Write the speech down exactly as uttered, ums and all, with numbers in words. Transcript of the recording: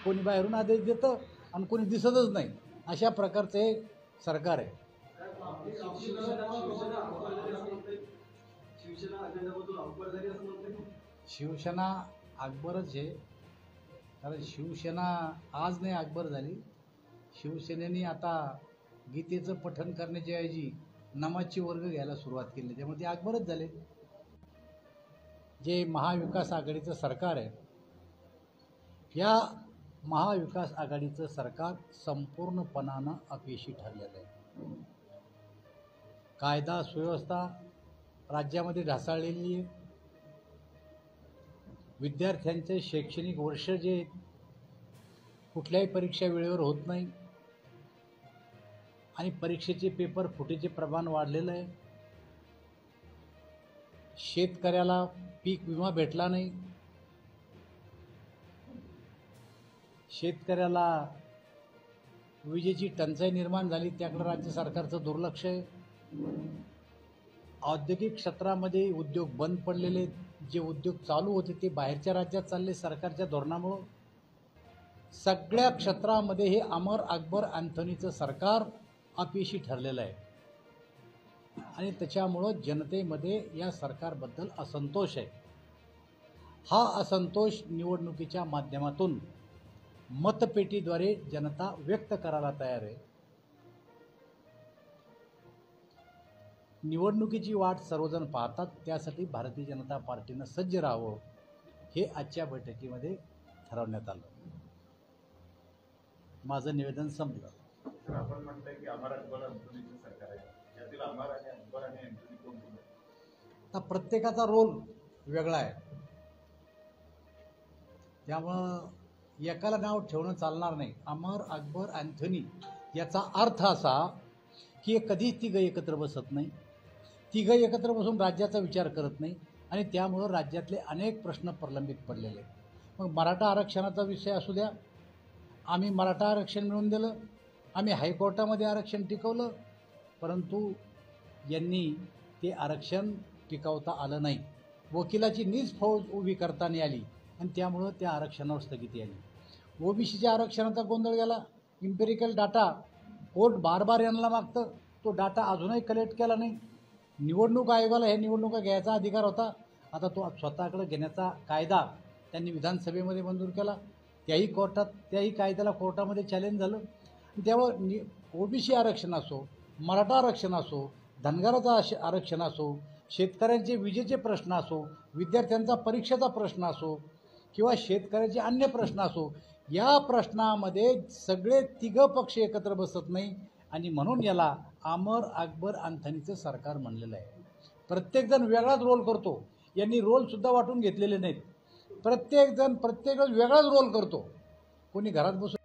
कोणी बाहेरून आदेश देतं आणि कोणी दिसतच नाही, अशा प्रकारचं हे सरकार आहे. शिवसेना अकबरच आहे, कारण शिवसेना आज नाही अकबर झाली. शिवसेनेने आता गीतेचं पठण करण्याच्या ऐवजी नमाजची वर्ग घ्यायला सुरुवात केली, त्यामुळे ते अकबरच झाले. जे महाविकास आघाडीचं सरकार आहे, या महाविकास आघाडीचं सरकार संपूर्णपणानं अपयशी ठरलेलं आहे. कायदा सुव्यवस्था राज्यामध्ये ढासळलेली आहे. विद्यार्थ्यांचे शैक्षणिक वर्ष जे कुठल्याही परीक्षा वेळेवर होत नाही आणि परीक्षेचे पेपर फुटीचे प्रमाण वाढलेलं आहे. शेतकऱ्याला पीक विमा भेटला नाही, शेतकऱ्याला विजेची टंचाई निर्माण झाली, त्याकडे राज्य सरकारचं दुर्लक्ष आहे. औद्योगिक क्षेत्रामध्ये उद्योग बंद पडलेले, जे उद्योग चालू होते ते बाहेरच्या राज्यात चालले सरकारच्या धोरणामुळं. सगळ्या क्षेत्रामध्ये हे अमर अकबर अँथोनीचं सरकार अपयशी ठरलेलं आहे आणि त्याच्यामुळं जनतेमध्ये या सरकारबद्दल असंतोष आहे. हा असंतोष निवडणुकीच्या माध्यमातून मतपेटीद्वारे जनता व्यक्त करायला तयार आहे. निवडणुकीची वाट सर्वजण पाहतात, त्यासाठी भारतीय जनता पार्टीनं सज्ज राहावं हे आजच्या बैठकीमध्ये ठरवण्यात आलं. माझं निवेदन संपलं. आपण म्हणताय की अमर अकबर अँथोनीचं सरकार आहे, यातील अमर आणि अकबर आणि अँथोनी कोण कोण? आता प्रत्येकाचा रोल वेगळा आहे, त्यामुळं एकाला नाव ठेवणं चालणार नाही. अमर अकबर अँथोनी याचा अर्थ असा की हे कधीच तिघं एकत्र बसत नाही, तिघं एकत्र बसून राज्याचा विचार करत नाही आणि त्यामुळं राज्यातले अनेक प्रश्न प्रलंबित पडलेले. मग मराठा आरक्षणाचा विषय असू द्या, आम्ही मराठा आरक्षण मिळवून दिलं, आम्ही हायकोर्टामध्ये आरक्षण टिकवलं, परंतु यांनी ते आरक्षण टिकवता आलं नाही. वकिलाची नीज फौज उभी करताना आली आणि त्यामुळं त्या आरक्षणावर स्थगिती आली. ओबीसीच्या आरक्षणाचा गोंधळ गेला. इम्पेरिकल डाटा कोर्ट बार बार यांना मागतं, तो डाटा अजूनही कलेक्ट केला नाही. निवडणूक आयोगाला हे निवडणुका घ्यायचा अधिकार होता, आता तो स्वतःकडे घेण्याचा कायदा त्यांनी विधानसभेमध्ये मंजूर केला. त्याही कोर्टात त्याही कायद्याला कोर्टामध्ये चॅलेंज झालं. त्यावर नि ओबीसी आरक्षण असो, मराठा आरक्षण असो, धनगराचं आरक्षण असो, शेतकऱ्यांचे विजेचे प्रश्न असो, विद्यार्थ्यांचा परीक्षेचा प्रश्न असो किंवा शेतकऱ्याचे अन्य प्रश्न असो, या प्रश्नामध्ये सगळे तिघं पक्ष एकत्र बसत नाही आणि म्हणून याला अमर अकबर अँथोनीचं सरकार म्हणलेलं आहे. प्रत्येकजण वेगळाच रोल करतो, यांनी रोलसुद्धा वाटून घेतलेले नाहीत. प्रत्येकजण प्रत्येकच वेगळाच रोल करतो. कोणी घरात बसून